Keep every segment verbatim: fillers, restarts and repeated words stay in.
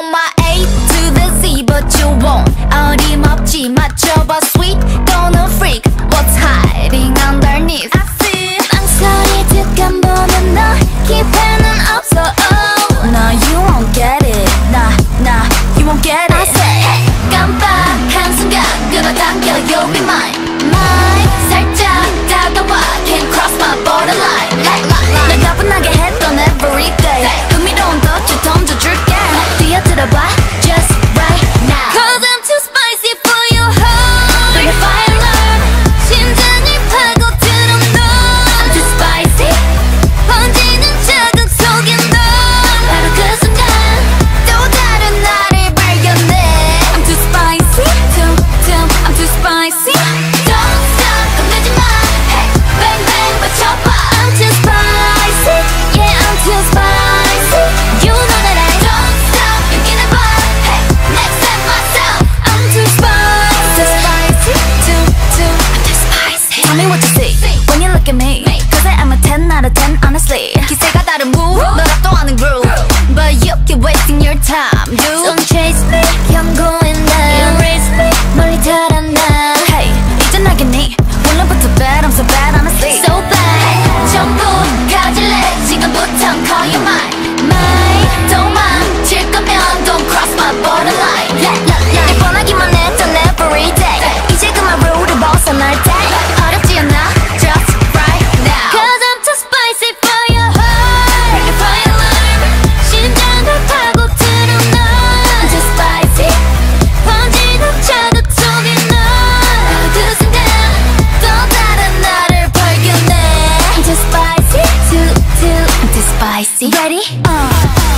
want my A to the Z, but you won't. 어림없지 맞춰봐 sweet, gonna freak. What's hiding underneath? I see. 망설이 득한 보는 너 기회는 없어. Oh, no, you won't get it. Nah, nah, you won't get it. I say, hey, 깜빡한 순간 끌어당겨, you'll be mine. Mine, 살짝 다가와, can't cross my borderline. 날 가뿐하게 했던 everyday. 흥미로운 덫을 던져줄게. 뛰어들어봐, just right now. Cause I'm too spicy for your heart. Bring the fire, love. 심장이 파고들어 너. I'm too spicy. 번지는 자극 속에 너. 바로 그 순간 또 다른 나를 발견해. I'm too spicy. Too, too, I'm too spicy. Don't stop, 겁내지 마. Hey, bang bang 맞춰봐. I'm too spicy. Yeah, I'm too spicy. You know that I don't stop. 여기는 봐. Hey, next time myself. I'm too spicy. Too spicy. Too, too, I'm too spicy. Tell me what you see when you look at me. Cause I'm a ten out of ten honestly. 기세가 다른 move, 널 압도하는 groove. But you keep wasting your time, dude. Don't chase me, 경고했나. Erase me, 멀리 달아나. Hey, 이젠 알겠니? 원래부터 bad, I'm so bad honestly. So bad. Hey, 전부 가질래. 지금부터 call you mine. Mine, 도망칠 거면 don't cross my borderline. 날 뻔하기만 했던 everyday. 이제 그만 룰을 벗어날 때. 어렵지 않아, just right now. Cause I'm too spicy for your heart. Bring the fire alarm. 심장을 파고들어 너. I'm too spicy. 번지는 자극 속에 너. 바로 그 순간 또 다른 나를 발견해. I'm too spicy. Too, too, I'm too spicy. Ready? Uh.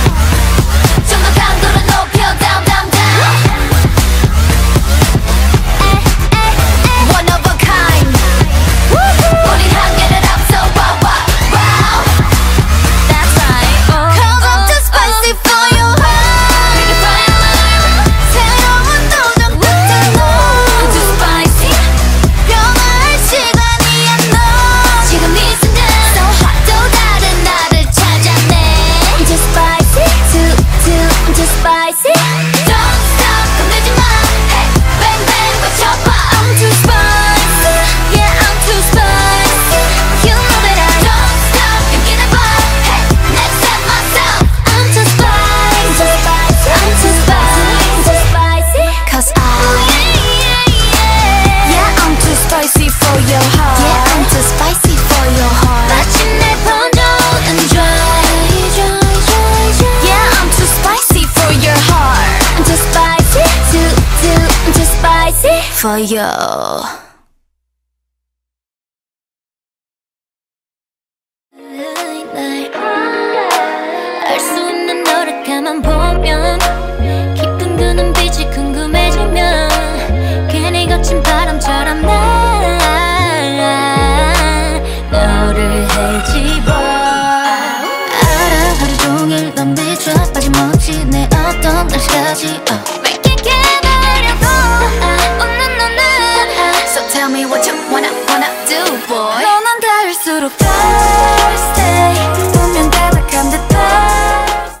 좀 더 강도를 높여 down, down, down. Eh, eh, eh. One of a kind. 우린 한계를 앞서 wow, wow, wow. That's right. Cause I'm too spicy for your heart. Bring the fire alarm. 새로운 도전 끝에 너. I'm too spicy. 변화할 시간이야 너. 지금 이 순간 so hot. 또 다른 나를 찾아내. I'm too spicy. Too, too, I'm too spicy. Don't stop, 겁내지 마. Hey, bang bang 맞춰봐. I'm too spicy. Yeah, I'm too spicy. You know that I don't stop. 여기는 봐. Hey, next time myself. I'm too spicy. I'm too spicy. I'm too spicy. Cause I yeah, I'm too spicy for your heart. Yeah, I'm too spicy for your heart. 마침내 번져 and dry. Yeah, I'm too spicy for your heart. I'm too spicy. Too, too, I'm too spicy for you. 알 수 없는 너를 가만 보면 깊은 그 눈빛이 궁금해지면 괜히 거친 바람처럼 나 너를 헤집어 알아 하루 종일 넌 비춰 빠짐없이 내 어떤 날씨까지